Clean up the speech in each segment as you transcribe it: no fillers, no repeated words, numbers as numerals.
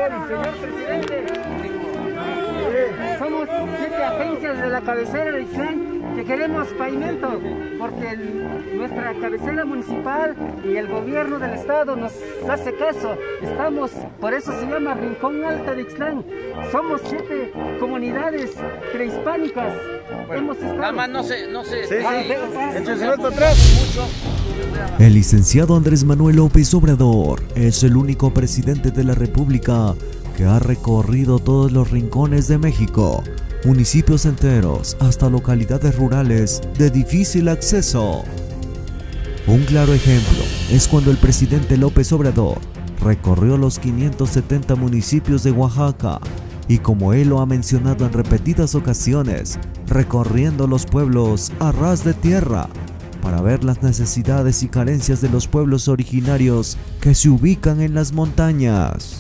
Señor presidente, somos 7 agencias de la cabecera de Ixtlán que queremos pavimento, porque nuestra cabecera municipal y el gobierno del estado nos hace caso. Estamos, por eso se llama Rincón Alto de Ixtlán. Somos 7 comunidades prehispánicas. Hemos estado... Nada más no se El licenciado Andrés Manuel López Obrador es el único presidente de la República que ha recorrido todos los rincones de México, municipios enteros hasta localidades rurales de difícil acceso. Un claro ejemplo es cuando el presidente López Obrador recorrió los 570 municipios de Oaxaca y, como él lo ha mencionado en repetidas ocasiones, recorriendo los pueblos a ras de tierra para ver las necesidades y carencias de los pueblos originarios que se ubican en las montañas.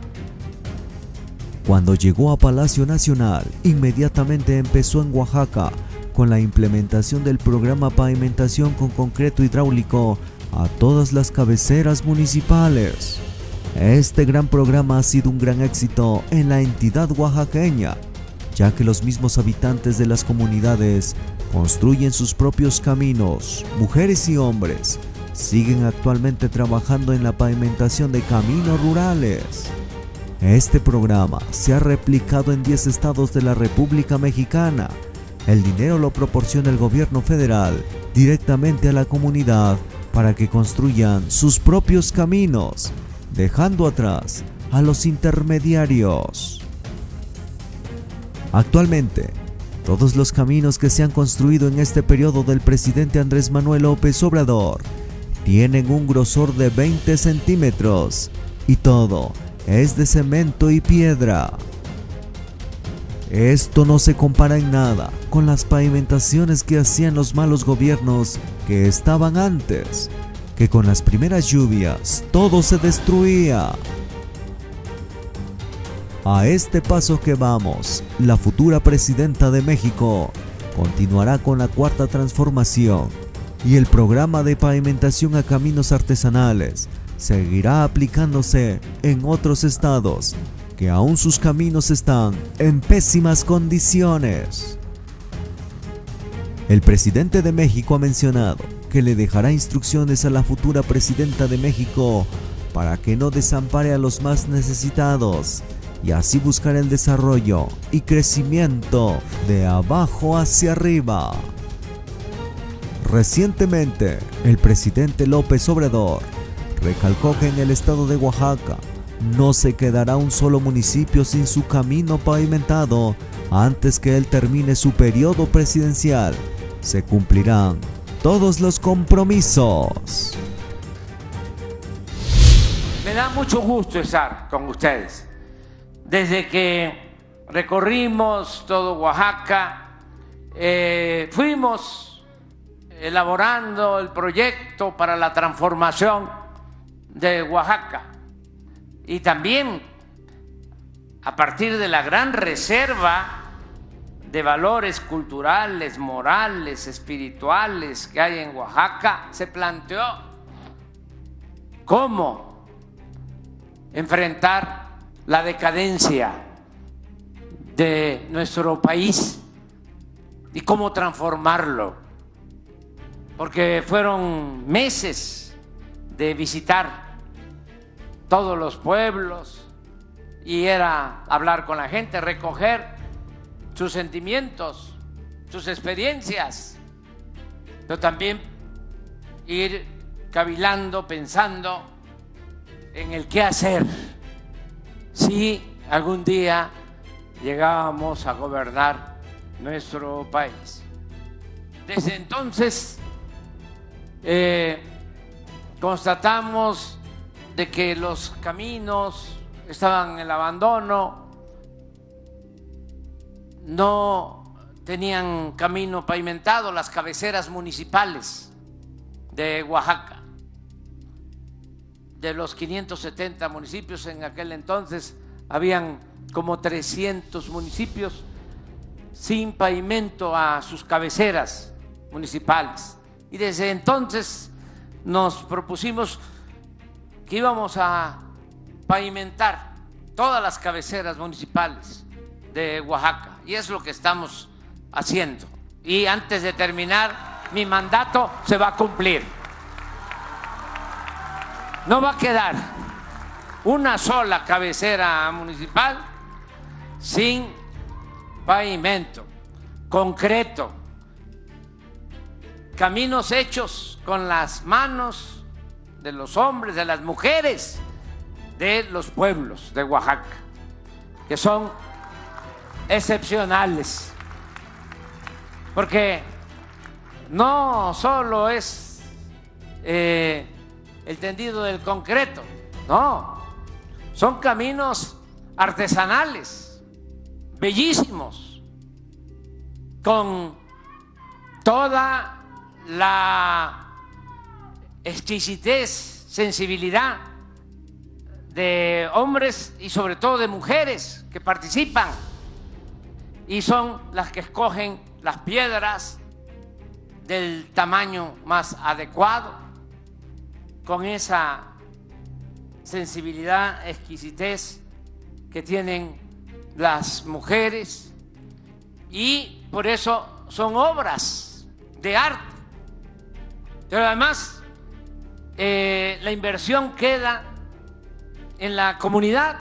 Cuando llegó a Palacio Nacional, inmediatamente empezó en Oaxaca con la implementación del programa Pavimentación con Concreto Hidráulico a todas las cabeceras municipales. Este gran programa ha sido un gran éxito en la entidad oaxaqueña, ya que los mismos habitantes de las comunidades construyen sus propios caminos. Mujeres y hombres siguen actualmente trabajando en la pavimentación de caminos rurales. Este programa se ha replicado en 10 estados de la República Mexicana. El dinero lo proporciona el gobierno federal directamente a la comunidad para que construyan sus propios caminos, dejando atrás a los intermediarios. Actualmente, todos los caminos que se han construido en este periodo del presidente Andrés Manuel López Obrador tienen un grosor de 20 centímetros y todo es de cemento y piedra. Esto no se compara en nada con las pavimentaciones que hacían los malos gobiernos que estaban antes, que con las primeras lluvias todo se destruía. A este paso que vamos, la futura presidenta de México continuará con la cuarta transformación y el programa de pavimentación a caminos artesanales seguirá aplicándose en otros estados que aún sus caminos están en pésimas condiciones. El presidente de México ha mencionado que le dejará instrucciones a la futura presidenta de México para que no desampare a los más necesitados y así buscar el desarrollo y crecimiento de abajo hacia arriba. Recientemente, el presidente López Obrador recalcó que en el estado de Oaxaca no se quedará un solo municipio sin su camino pavimentado antes que él termine su periodo presidencial. Se cumplirán todos los compromisos. Me da mucho gusto estar con ustedes. Desde que recorrimos todo Oaxaca, fuimos elaborando el proyecto para la transformación de Oaxaca y también a partir de la gran reserva de valores culturales, morales, espirituales que hay en Oaxaca, se planteó cómo enfrentar la decadencia de nuestro país y cómo transformarlo, porque fueron meses de visitar todos los pueblos y era hablar con la gente, recoger sus sentimientos, sus experiencias, pero también ir cavilando, pensando en el qué hacer si algún día llegábamos a gobernar nuestro país. Desde entonces constatamos de que los caminos estaban en el abandono, no tenían camino pavimentado las cabeceras municipales de Oaxaca. De los 570 municipios en aquel entonces, habían como 300 municipios sin pavimento a sus cabeceras municipales. Y desde entonces nos propusimos que íbamos a pavimentar todas las cabeceras municipales de Oaxaca, y es lo que estamos haciendo. Y antes de terminar mi mandato se va a cumplir. No va a quedar una sola cabecera municipal sin pavimento, concreto, caminos hechos con las manos de los hombres, de las mujeres, de los pueblos de Oaxaca, que son excepcionales, porque no solo es el tendido del concreto, no, son caminos artesanales, bellísimos, con toda la exquisitez, sensibilidad de hombres y sobre todo de mujeres que participan, y son las que escogen las piedras del tamaño más adecuado, con esa sensibilidad, exquisitez que tienen las mujeres, y por eso son obras de arte. Pero además la inversión queda en la comunidad.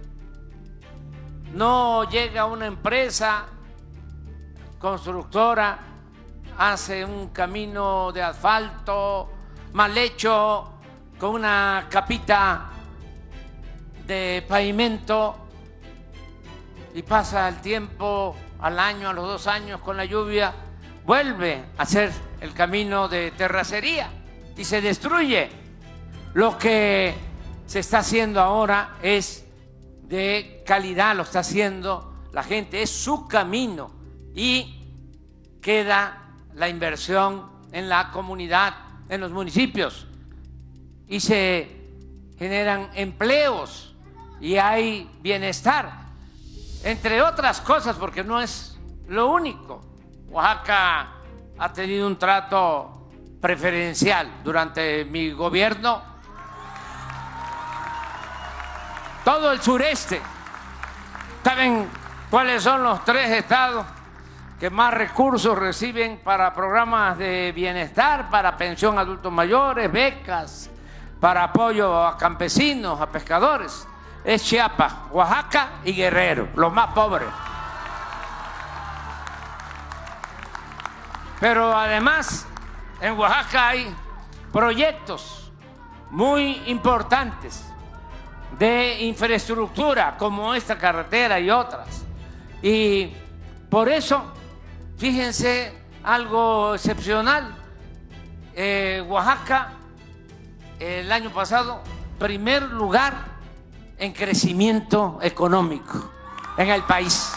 No llega una empresa constructora, hace un camino de asfalto mal hecho con una capita de pavimento, y pasa el tiempo, al año, a los 2 años, con la lluvia, vuelve a hacer el camino de terracería y se destruye. Lo que se está haciendo ahora es de calidad, lo está haciendo la gente, es su camino, y queda la inversión en la comunidad, en los municipios, y se generan empleos y hay bienestar, entre otras cosas, porque no es lo único. Oaxaca ha tenido un trato preferencial durante mi gobierno. Todo el sureste. ¿Saben cuáles son los 3 estados que más recursos reciben para programas de bienestar, para pensión a adultos mayores, becas, para apoyo a campesinos, a pescadores? Es Chiapas, Oaxaca y Guerrero, los más pobres. Pero además en Oaxaca hay proyectos muy importantes de infraestructura, como esta carretera y otras. Y por eso, fíjense, algo excepcional, Oaxaca el año pasado, primer lugar en crecimiento económico en el país.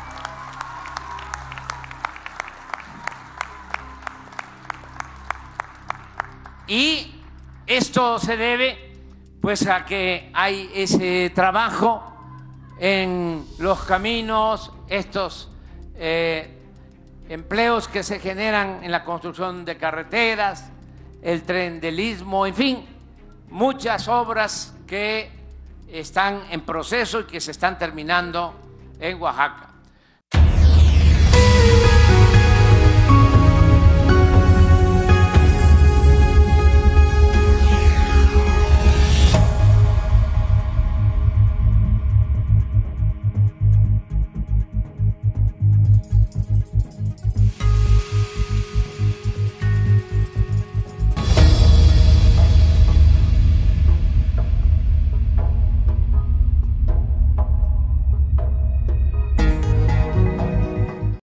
Y esto se debe pues a que hay ese trabajo en los caminos, estos empleos que se generan en la construcción de carreteras, el trendelismo, en fin, muchas obras que están en proceso y que se están terminando en Oaxaca.